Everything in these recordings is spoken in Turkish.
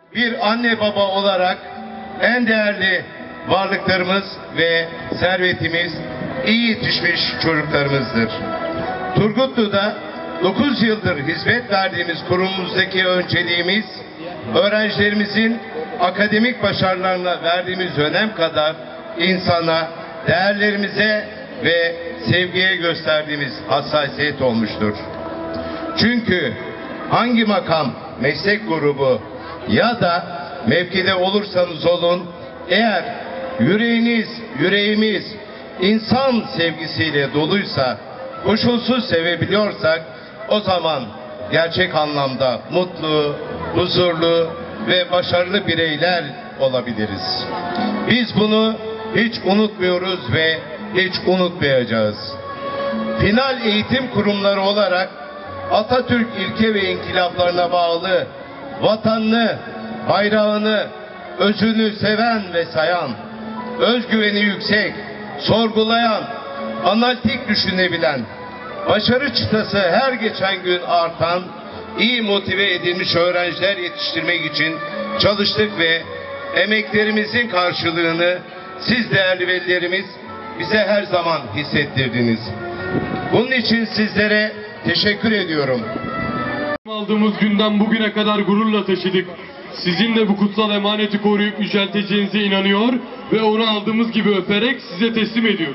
bir anne baba olarak en değerli varlıklarımız ve servetimiz iyi yetişmiş çocuklarımızdır. Turgutlu'da 9 yıldır hizmet verdiğimiz kurumumuzdaki önceliğimiz, öğrencilerimizin akademik başarılarına verdiğimiz önem kadar insana, değerlerimize ve sevgiye gösterdiğimiz hassasiyet olmuştur. Çünkü hangi makam, meslek grubu ya da mevkide olursanız olun, eğer yüreğimiz insan sevgisiyle doluysa, koşulsuz sevebiliyorsak, o zaman gerçek anlamda mutlu, huzurlu ve başarılı bireyler olabiliriz. Biz bunu hiç unutmuyoruz ve hiç unutmayacağız. Final eğitim kurumları olarak Atatürk ilke ve inkılaplarına bağlı, vatanını, bayrağını, özünü seven ve sayan, özgüveni yüksek, sorgulayan, analitik düşünebilen, başarı çıtası her geçen gün artan, iyi motive edilmiş öğrenciler yetiştirmek için çalıştık ve emeklerimizin karşılığını siz değerli velilerimiz bize her zaman hissettirdiniz. Bunun için sizlere teşekkür ediyorum. Aldığımız günden bugüne kadar gururla taşıdık. Sizin de bu kutsal emaneti koruyup yücelteceğinize inanıyor ve onu aldığımız gibi öperek size teslim ediyoruz.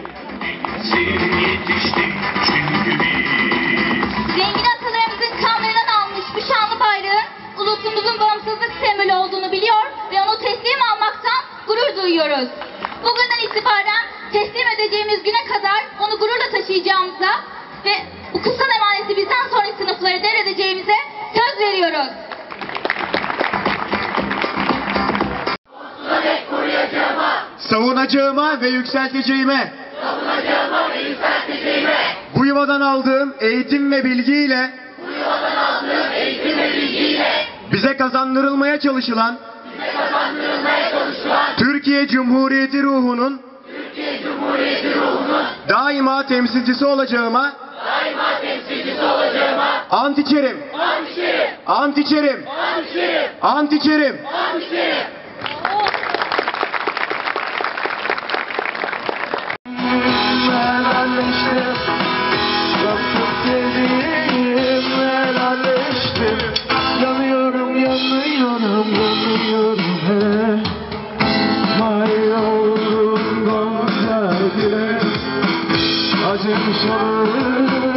Zengin atalarımızın kanlarından almış bu şanlı bayrağın ulusumuzun bağımsızlık sembolü olduğunu biliyor ve onu teslim almaktan gurur duyuyoruz. Bugünden itibaren teslim edeceğimiz güne kadar onu gururla taşıyacağımıza ve bu kutsal emaneti bizden sonraki sınıflara devredeceğimize söz veriyoruz. Savunacağıma ve yükselteceğime, bu yuvadan aldığım eğitim ve bilgiyle, bize kazandırılmaya çalışılan Türkiye Cumhuriyeti ruhunun daima temsilcisi olacağıma, ant içerim. Ant içerim. Ant içerim. Yanıyorum, yanıyorum, yanıyorum he. Vay yavrum Gonca Gül, acım sorun.